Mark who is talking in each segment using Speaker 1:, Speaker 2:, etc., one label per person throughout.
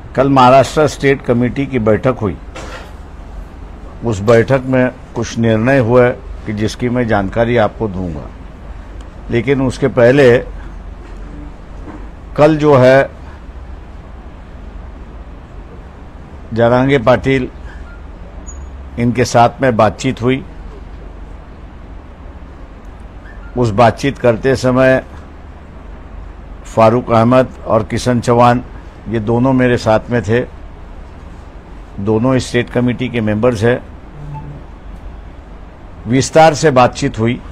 Speaker 1: कल Maharashtra state committee की बैठक हुई। उस बैठक में कुछ निर्णय हुए कि जिसकी मैं जानकारी आपको दूंगा, लेकिन उसके पहले कल जो है जरांगे पाटिल इनके साथ में बातचीत हुई। उस बातचीत करते समय फारूक अहमद और किशन चौहान ये दोनों मेरे साथ में थे। दोनों स्टेट कमेटी के मेंबर्स हैं। विस्तार से बातचीत हुई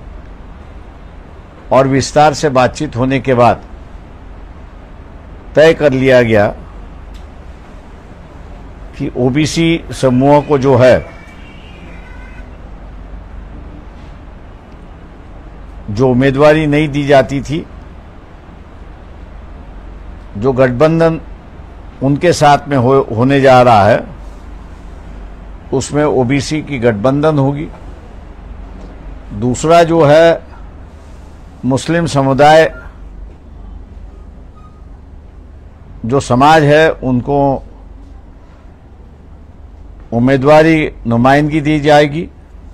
Speaker 1: और विस्तार से बातचीत होने के बाद तय कर लिया गया कि ओबीसी समूह को जो है, जो उम्मीदवारी नहीं दी जाती थी, जो गठबंधन उनके साथ में होने जा रहा है, उसमें ओबीसी की गठबंधन होगी। दूसरा जो है मुस्लिम समुदाय जो समाज है उनको उम्मीदवारी नुमाइंदगी दी जाएगी।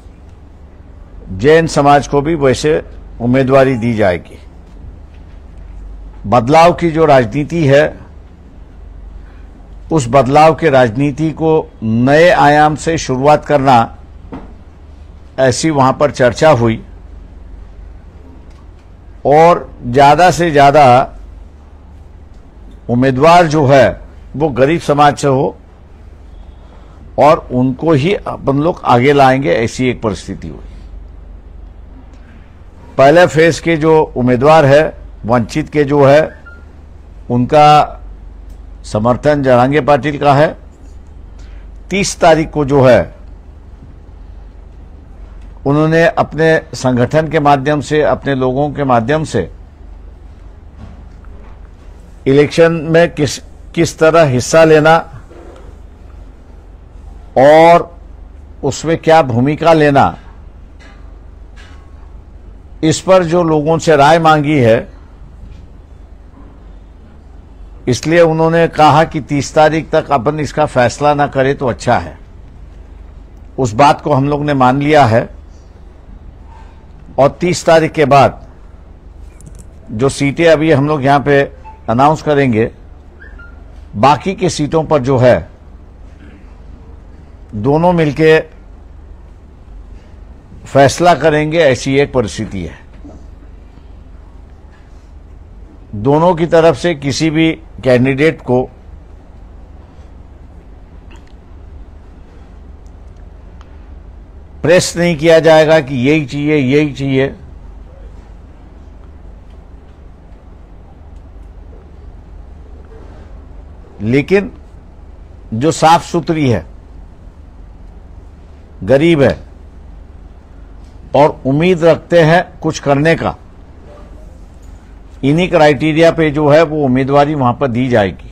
Speaker 1: जैन समाज को भी वैसे उम्मीदवारी दी जाएगी। बदलाव की जो राजनीति है, उस बदलाव के राजनीति को नए आयाम से शुरुआत करना, ऐसी वहां पर चर्चा हुई। और ज्यादा से ज्यादा उम्मीदवार जो है वो गरीब समाज से हो और उनको ही अपन लोग आगे लाएंगे, ऐसी एक परिस्थिति हुई। पहले फेज के जो उम्मीदवार है, वंचित के जो है, उनका समर्थन जरांगे पाटिल का है। 30 तारीख को जो है उन्होंने अपने संगठन के माध्यम से, अपने लोगों के माध्यम से इलेक्शन में किस तरह हिस्सा लेना और उसमें क्या भूमिका लेना, इस पर जो लोगों से राय मांगी है, इसलिए उन्होंने कहा कि 30 तारीख तक अपन इसका फैसला ना करें तो अच्छा है। उस बात को हम लोग ने मान लिया है और 30 तारीख के बाद जो सीटें अभी हम लोग यहां पे अनाउंस करेंगे, बाकी की सीटों पर जो है दोनों मिलके फैसला करेंगे, ऐसी एक परिस्थिति है। दोनों की तरफ से किसी भी कैंडिडेट को प्रेस नहीं किया जाएगा कि यही चाहिए, यही चाहिए। लेकिन जो साफ सुथरी है, गरीब है और उम्मीद रखते हैं कुछ करने का, इन्हीं क्राइटेरिया पे जो है वो उम्मीदवारी वहां पर दी जाएगी।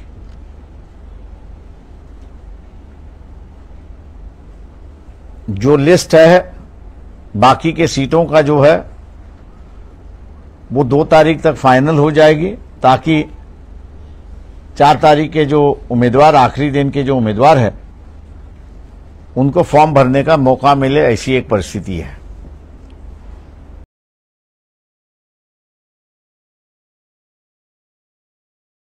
Speaker 1: जो लिस्ट है बाकी के सीटों का जो है वो 2 तारीख तक फाइनल हो जाएगी, ताकि 4 तारीख के जो उम्मीदवार, आखिरी दिन के जो उम्मीदवार है, उनको फॉर्म भरने का मौका मिले, ऐसी एक परिस्थिति है।